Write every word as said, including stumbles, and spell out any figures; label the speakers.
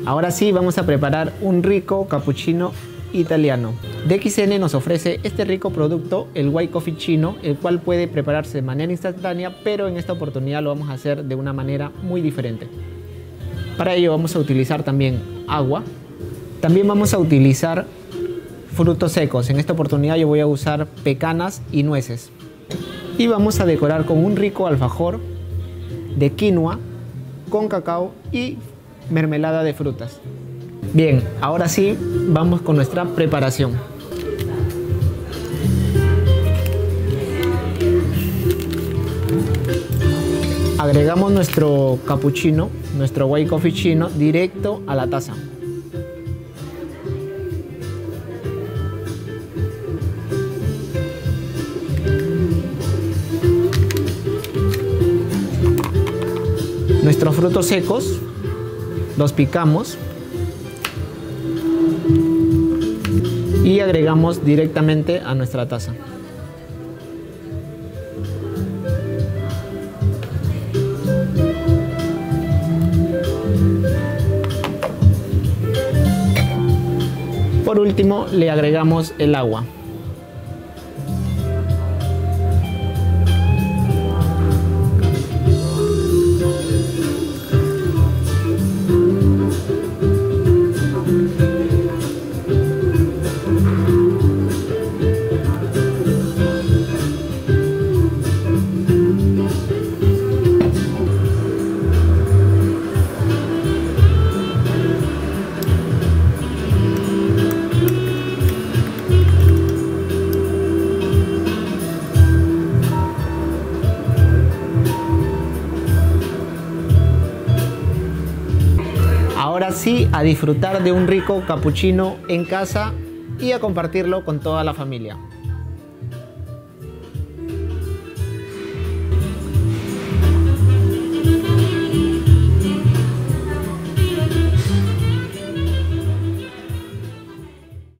Speaker 1: Ahora sí vamos a preparar un rico cappuccino italiano. D X N nos ofrece este rico producto, el White Coffee chino, el cual puede prepararse de manera instantánea, pero en esta oportunidad lo vamos a hacer de una manera muy diferente. Para ello vamos a utilizar también agua. También vamos a utilizar frutos secos. En esta oportunidad yo voy a usar pecanas y nueces. Y vamos a decorar con un rico alfajor de quinoa con cacao y mermelada de frutas. Bien, ahora sí vamos con nuestra preparación. Agregamos nuestro cappuccino, nuestro White Coffee chino, directo a la taza. Nuestros frutos secos los picamos y agregamos directamente a nuestra taza. Por último, le agregamos el agua. Ahora sí, a disfrutar de un rico cappuccino en casa y a compartirlo con toda la familia.